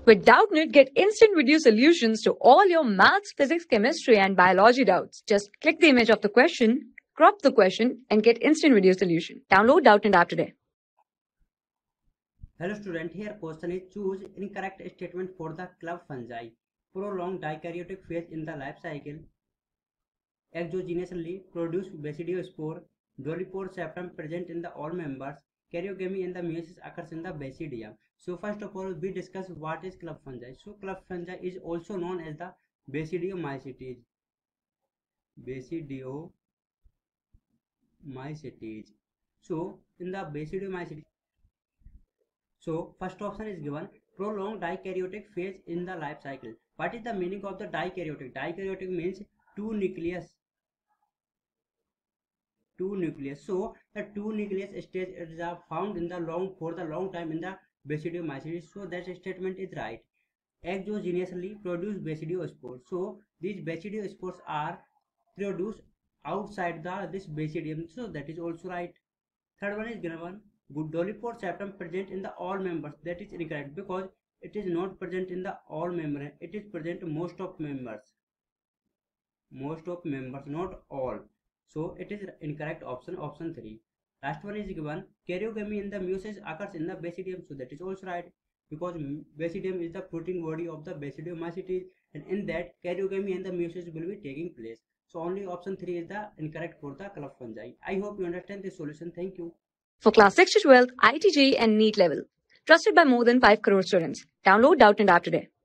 With Doubtnut, get instant video solutions to all your maths, physics, chemistry, and biology doubts. Just click the image of the question, crop the question, and get instant video solution. Download Doubtnut app today. Hello student, here question is choose incorrect statement for the club fungi. Prolonged dikaryotic phase in the life cycle. Exogenously produce basidiospore. Dolichopore septum present in the all members. Karyogamy in the meiosis occurs in the basidium. So first of all, we discuss what is club fungi. So club fungi is also known as the basidiomycetes. Basidiomycetes. So in the basidiomycetes. So first option is given prolonged dikaryotic phase in the life cycle. What is the meaning of the dikaryotic? Dikaryotic means two nucleus. So the two nucleus stage is found in the long time in the basidiomycetes. So that statement is right. Exogenously produce basidiospores. So these basidiospores are produced outside this basidium. So that is also right. Third one is given. Dolichopore septum present in the all members. That is incorrect because it is not present in the all members. It is present in most of members. Most of members, not all. So it is incorrect option 3. Last one is given karyogamy in the meiosis occurs in the basidium. So that is also right because basidium is the fruiting body of the basidiomycetes, and in that karyogamy and the meiosis will be taking place. So only option 3 is the incorrect for the club fungi. I hope you understand this solution. Thank you. For class 6 to 12, IIT JEE and NEET level. Trusted by more than 5 crore students. Download Doubtnut app today.